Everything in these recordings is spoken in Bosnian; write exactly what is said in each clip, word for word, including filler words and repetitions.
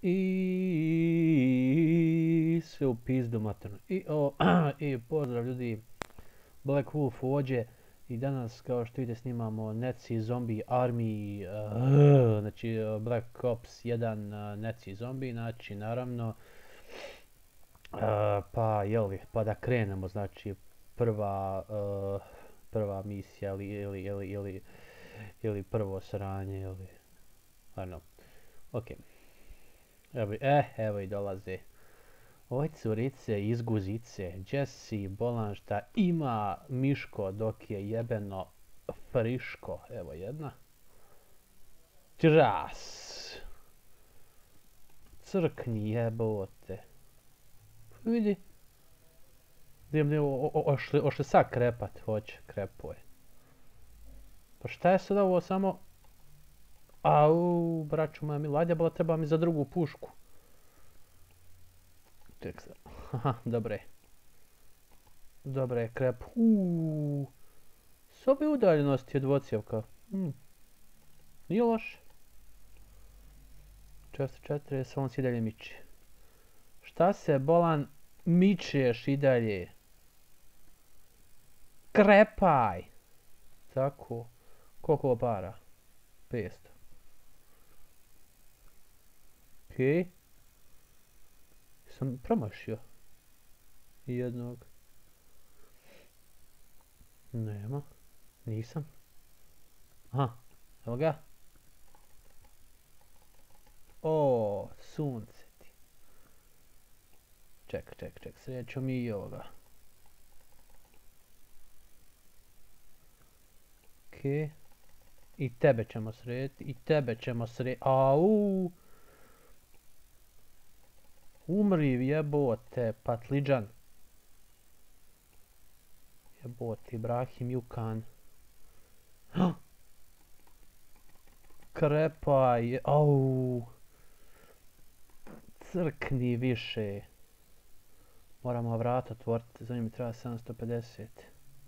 I sve u pizdu maternu. I, o, I pozdrav ljudi, Black Wolf ovdje i danas kao što vidite snimamo Nazi Zombie Army, uh, znači Black Ops jedan uh, Nazi Zombie, znači naravno uh, pa jeli, pa da krenemo, znači prva uh, prva misija ili ili ili ili ili prvo sranje ili ano, ok. Evo, eh, evo i dolaze. Oj curice iz guzice, Jesse Bolan šta ima Miško dok je jebeno friško. Evo jedna. Čras. Crkni jebote. Vidi. Idem ošli, ošli sad krepat, hoće, krepuje. Pa šta je sad ovo samo? Au, braću moja mila, ajde, bila treba mi za drugu pušku. Ček se. Haha, dobre. Dobre, krep. Uuu. S ove udaljenosti je dvocjevka. Hmm. Nije loše. četiristo četrdeset, on se i dalje miče. Šta se, Bolan, mičeš i dalje? Krepaj! Tako. Koliko ovo para? petsto. Okej. Sam promašio. Jednog. Nema. Nisam. Aha. Evo ga. O, sunce ti. Ček, ček, ček. Sreću mi i ovoga. Okej. I tebe ćemo srediti. I tebe ćemo srediti. Au. Umri jebote, patliđan. Jebote, Ibrahim Jukan. Krepaj, au. Crkni više. Moramo vrat otvoriti, za njim treba sedamsto pedeset.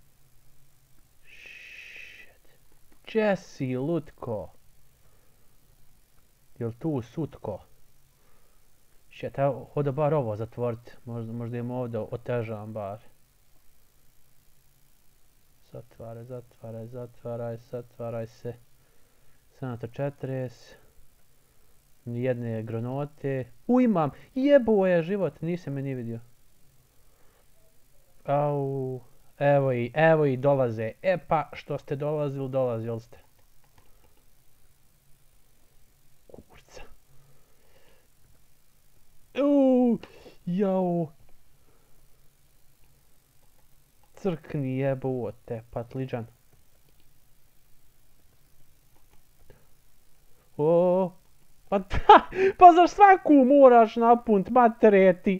Shit. Jesse, lutko. Jel tu sutko? Shit, evo, hoda bar ovo zatvorit. Možda, možda im ovdje otežam bar. Zatvaraj, zatvaraj, zatvaraj, zatvaraj se. sedamsto četrdeset. Nijedne granote. U, imam! Jebo je život, nisam me ni vidio. Au. Evo i, evo i dolaze. E pa, što ste dolazili, dolazili ste. Kurca. Uuu, jau. Crkni jebote, patliđan. O, pa ta, pa za svaku moraš napunt, matereti.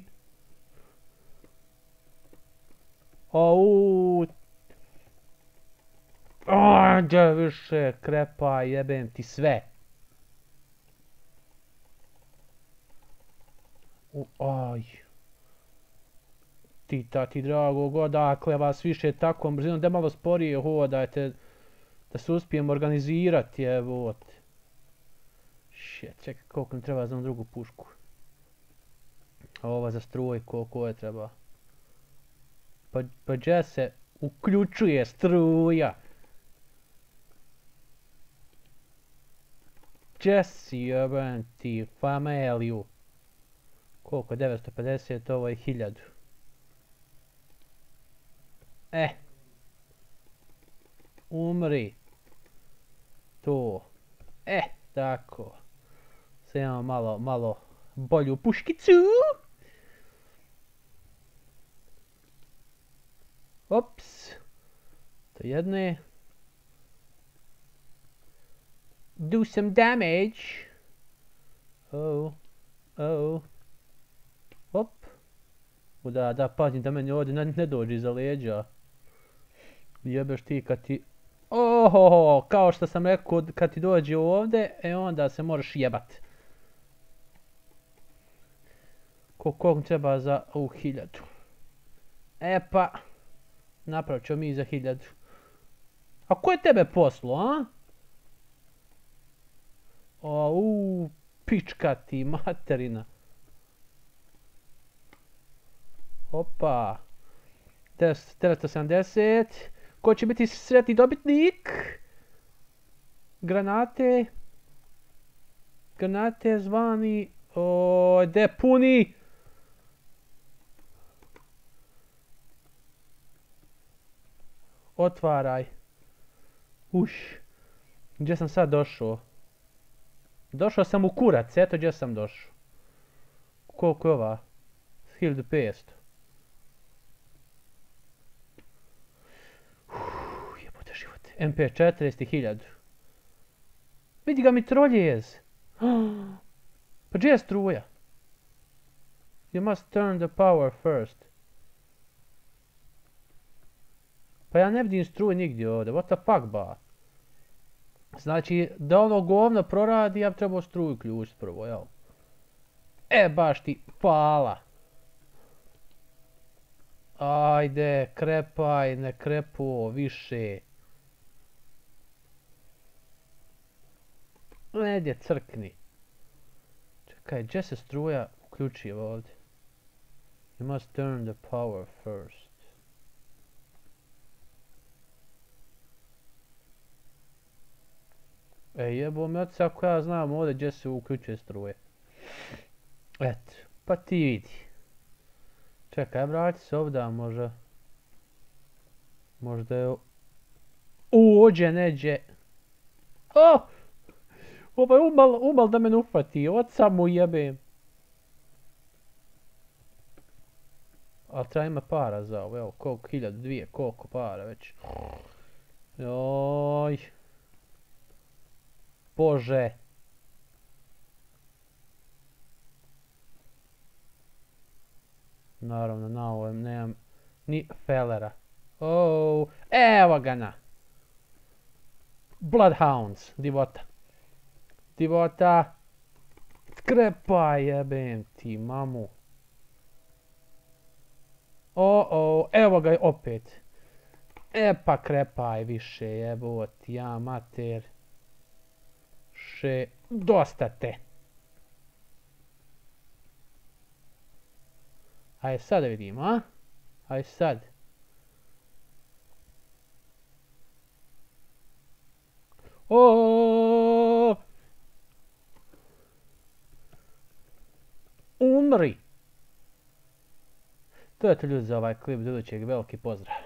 Au. Ađe više, krepa, jebem ti sve. U, aj. Ti, tati, dragog, odakle vas više takvom brzinom, da malo sporije hodajte, da se uspijem organizirati, evo. Shit, čekaj, koliko mi treba za drugu pušku. A ova za struj, koliko je treba. Pa, pa gdje se uključuje struja? Gdje si, jebem ti, familiju? Koliko je devetsto pedeset, ovo je hiljadu. E. Umri. To. E, tako. Sad imamo malo, malo bolju puškicu. Ops. To jedne. Do some damage. Oh. Oh. Hop. Da, da, pazim da meni ovdje ne, ne dođe iza leđa. Jebeš ti kad ti... Ohoho, kao što sam rekao, kad ti dođe ovdje, e onda se moraš jebat. Koliko treba za ovu hiljadu? E pa, napravit ćemo mi za hiljadu. A ko je tebe poslo, a? Au, Pička ti materina. Opa. devetsto sedamdeset. Ko će biti sretni dobitnik? Granate. Granate zvani... O, de puni. Otvaraj. Uš. Gdje sam sad došao? Došao sam u kurac, eto gdje sam došao. Koliko je ova? hiljadu petsto. Jebote život. em pe četrdeset hiljadu. Vidi ga mitroljez. Pa gdje je struja? You must turn the power first. Pa ja ne vidim struju nigdje ovdje. What the fuck ba? Znači, da ono govno proradi, ja bi trebao struju uključiti prvo, jel? E, baš ti, pala. Ajde, krepaj, ne krepo, više. Negdje crkni. Čekaj, gdje se struja uključi ovdje? You must turn the power first. E, jebo me oca ako ja znam ovdje gdje se uključuje struje. Eto, pa ti vidi. Čekaj, vrati se ovdje, možda... Možda je... Uđe, neđe. Oh! Ovaj umal, umal da me ufati, oca mu jebem. Ali treba ima para za ovo, evo, koliko, hiljadu, dvije, koliko para već. Joj. Bože. Naravno, na ovom nemam ni felera. Oh, evo ga na. Bloodhounds, divota. Divota. Skrepa jebem ti, mamu. O, o, evo ga opet. E pa krepaj više jeboti, ja mater. Še, dosta te. Ajde sad da vidimo, a? Ajde sad. O! Umri! To je to ljudi za ovaj klip, do idućeg, veliki pozdrav.